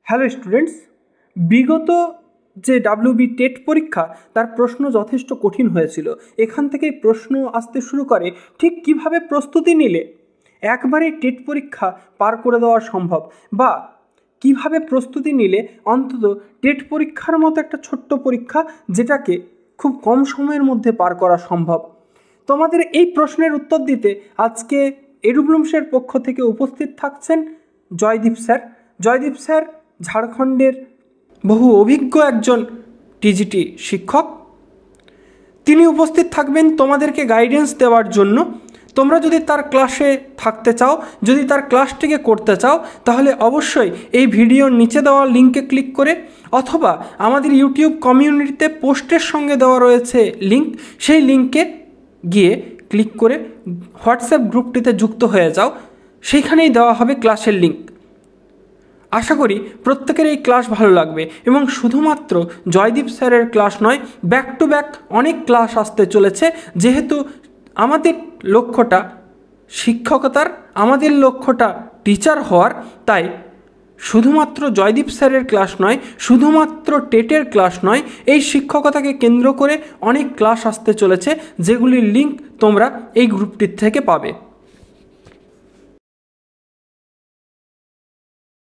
Hello students, বিগত যে WB TET পরীক্ষা তার প্রশ্ন যথেষ্ট কঠিন হয়েছিল। এখান থেকেই প্রশ্ন আসতে শুরু করে ঠিক কিভাবে প্রস্তুতি নিলে একবারেই টেট পরীক্ষা পার করে দেওয়া সম্ভব, বা কিভাবে প্রস্তুতি নিলে অন্তত টেট পরীক্ষার মতো একটা ছোট্ট পরীক্ষা যেটাকে খুব কম সময়ের মধ্যে পার করা সম্ভব। তোমাদের এই প্রশ্নের উত্তর দিতে আজকে এডুব্লুমসের পক্ষ থেকে উপস্থিত থাকছেন জয়দীপ স্যার। জয়দীপ স্যার ঝাড়খণ্ডের বহু অভিজ্ঞ একজন টিজিটি শিক্ষক। তিনি উপস্থিত থাকবেন তোমাদেরকে গাইডেন্স দেওয়ার জন্য। তোমরা যদি তার ক্লাসে থাকতে চাও, যদি তার ক্লাসটিকে করতে চাও, তাহলে অবশ্যই এই ভিডিওর নিচে দেওয়া লিঙ্কে ক্লিক করে অথবা আমাদের ইউটিউব কমিউনিটিতে পোস্টের সঙ্গে দেওয়া রয়েছে লিঙ্ক, সেই লিঙ্কে গিয়ে ক্লিক করে হোয়াটসঅ্যাপ গ্রুপটিতে যুক্ত হয়ে যাও। সেইখানেই দেওয়া হবে ক্লাসের লিঙ্ক। আশা করি প্রত্যেকের এই ক্লাস ভালো লাগবে এবং শুধুমাত্র জয়দীপ স্যারের ক্লাস নয়, ব্যাক টু ব্যাক অনেক ক্লাস আসতে চলেছে। যেহেতু আমাদের লক্ষ্যটা শিক্ষকতার, আমাদের লক্ষ্যটা টিচার হওয়ার, তাই শুধুমাত্র জয়দীপ স্যারের ক্লাস নয়, শুধুমাত্র টেটের ক্লাস নয়, এই শিক্ষকতাকে কেন্দ্র করে অনেক ক্লাস আসতে চলেছে, যেগুলির লিঙ্ক তোমরা এই গ্রুপটির থেকে পাবে।